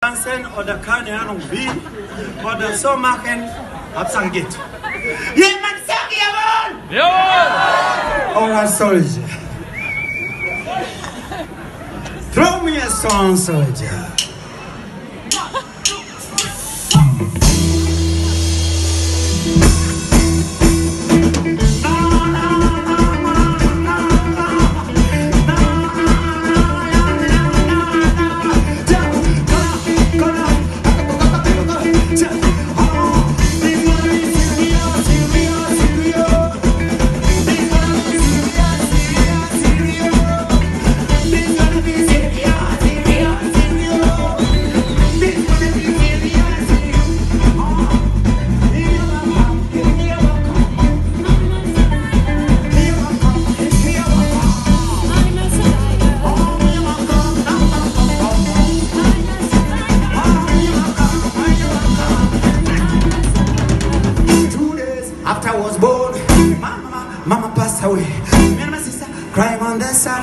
Sen oder keine Ahnung wie oder so machen, Hauptsache geht. Jemand sagt jawohl! Jawohl! Alright, soldier. Throw me a song, soldier. After I was born, mama passed away. Me and my sister crying on the side.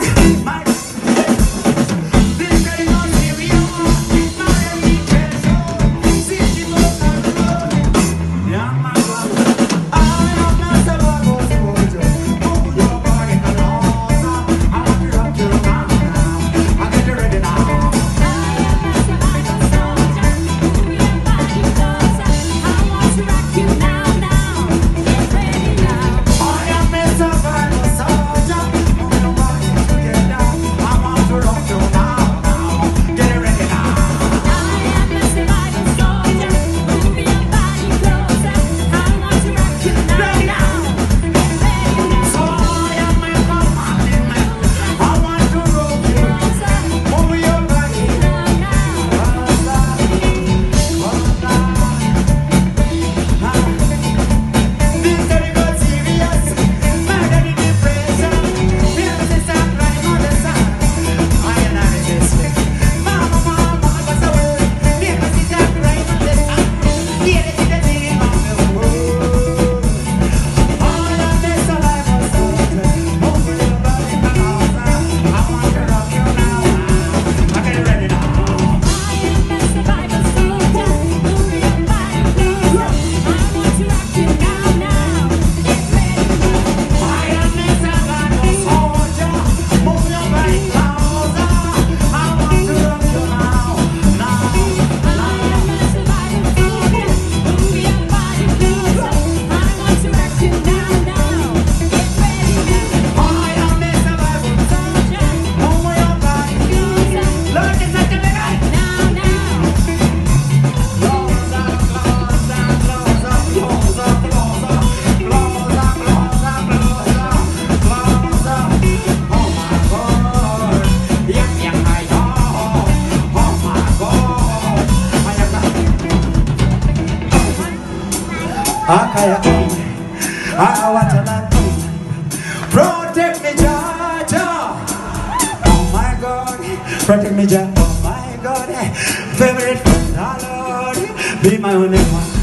I want to love protect me, Georgia. Oh my God, protect me, Georgia. Oh my God, favorite friend, oh Lord, be my only one.